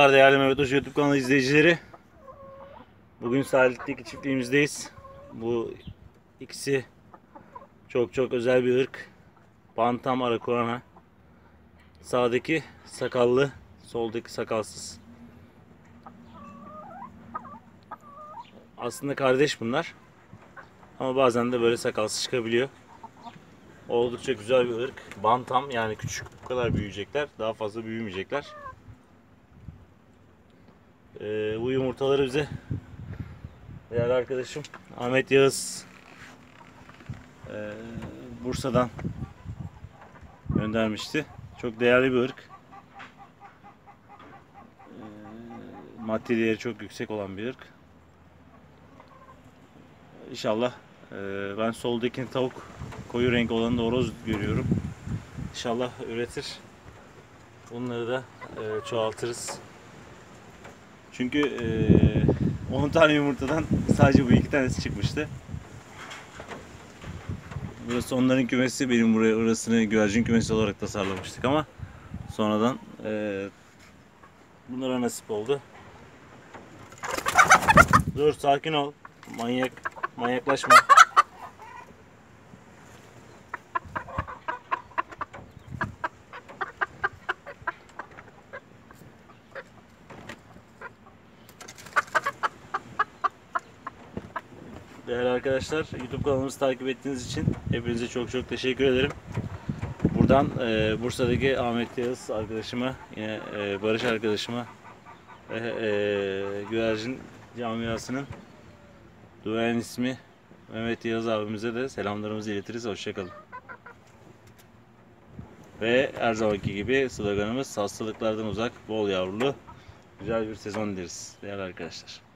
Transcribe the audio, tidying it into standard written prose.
Merhabalar değerli Mehmet Hoca YouTube kanalı izleyicileri. Bugün Salihli'deki çiftliğimizdeyiz. Bu ikisi çok özel bir ırk. Bantam Arakuana. Sağdaki sakallı, soldaki sakalsız. Aslında kardeş bunlar. Ama bazen de böyle sakalsız çıkabiliyor. Oldukça güzel bir ırk. Bantam, yani küçük, bu kadar büyüyecekler. Daha fazla büyümeyecekler. Bu yumurtaları bize değerli arkadaşım Ahmet Yağız Bursa'dan göndermişti. Çok değerli bir ırk. Maddi değeri çok yüksek olan bir ırk. İnşallah ben soldaki tavuk koyu renk olanı da horoz görüyorum. İnşallah üretir. Bunları da çoğaltırız. Çünkü 10 tane yumurtadan sadece bu 2 tanesi çıkmıştı. Burası onların kümesi, benim burasını güvercin kümesi olarak tasarlamıştık ama sonradan bunlara nasip oldu. Dur, sakin ol. Manyaklaşma. Değerli arkadaşlar, YouTube kanalımızı takip ettiğiniz için hepinize çok teşekkür ederim. Buradan Bursa'daki Ahmet Yağız arkadaşıma, yine Barış arkadaşıma ve güvercin camiasının duayen ismi Mehmet Yağız abimize de selamlarımızı iletiriz. Hoşçakalın. Ve her zamanki gibi sloganımız hastalıklardan uzak, bol yavrulu, güzel bir sezon dileriz değerli arkadaşlar.